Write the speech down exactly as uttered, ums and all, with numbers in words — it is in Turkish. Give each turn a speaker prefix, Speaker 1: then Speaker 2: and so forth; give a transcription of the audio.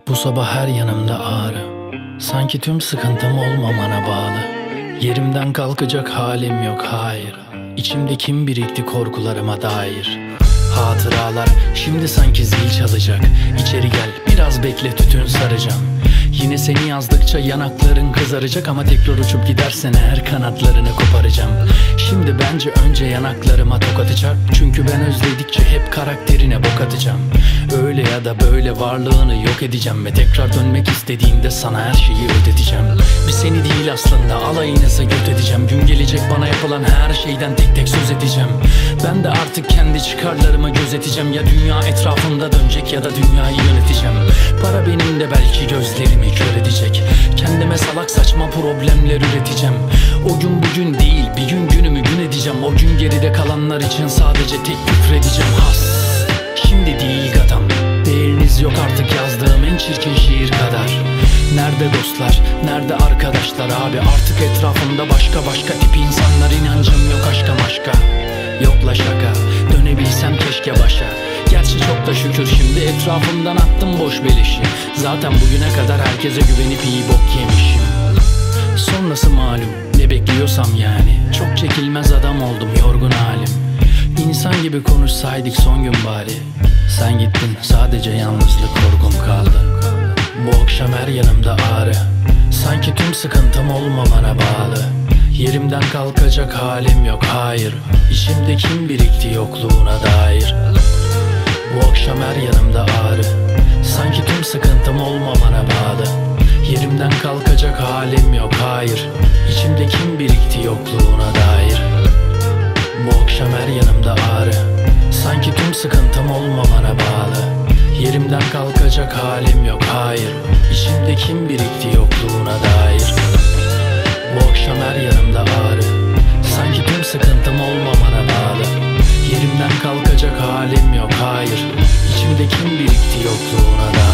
Speaker 1: Bu sabah her yanımda ağrı, sanki tüm sıkıntım olmamana bağlı. Yerimden kalkacak halim yok, hayır. İçimde kim birikti korkularıma dair. Hatıralar şimdi sanki zil çalacak. İçeri gel, biraz bekle, tütün saracağım. Yine seni yazdıkça yanakların kızaracak, ama tekrar uçup gidersen eğer kanatlarını koparacağım. Şimdi bence önce yanaklarıma tokat atacak, çünkü ben özledikçe hep karakterine bok atacağım. Öyle ya da böyle varlığını yok edeceğim ve tekrar dönmek istediğinde sana her şeyi ödeteceğim. Bir seni değil aslında, alayınıza göt edeceğim. Gün gelecek bana yapılan her şeyden tek tek söz edeceğim. Ben de artık kendi çıkarlarımı gözeteceğim. Ya dünya etrafımda dönecek ya da dünyayı yöneteceğim. Para benim de belki gözlerimi kör edecek. Kendime salak saçma problemler üreteceğim. O gün bugün değil, bir gün günümü gün edeceğim. O gün geride kalanlar için sadece tek küfredeceğim. Has, şimdi değil gadam, değeriniz yok artık yazdığım en çirkin şiir kadar. Nerede dostlar, nerede arkadaşlar abi? Artık etrafımda başka başka tip insanlar. İnancım yok aşka maşka, yokla şaka. Dönebilsem keşke başa. Gerçi çok da şükür şimdi etrafımdan attım boş beleşi. Zaten bugüne kadar herkese güvenip iyi bok yemişim. Sonrası malum, ne bekliyorsam yani. Çok çekilmez adam oldum, yorgun halim. İnsan gibi konuşsaydık son gün bari. Sen gittin, sadece yalnızlık korkum kaldı. Bu akşam her yanımda ağrı, sanki tüm sıkıntım olmamana bağlı. Yerimden kalkacak halim yok, hayır. İçimde kim birikti yokluğuna dair. Bu akşam her yanımda ağrı, sanki tüm sıkıntım olmamana bağlı. Yerimden kalkacak halim yok, hayır. İçimde kim birikti yokluğuna dair. Bu akşam her yanımda ağrı, sanki tüm sıkıntım olmamana bağlı. Yerimden kalkacak halim yok, hayır. İçimde kim birikti yokluğuna dair. Bu akşam her yanımda ağrı, sanki tüm sıkıntım olmamana bağlı. Yerimden kalkacak halim yok, hayır. İçimde kim birikti yokluğuna dair.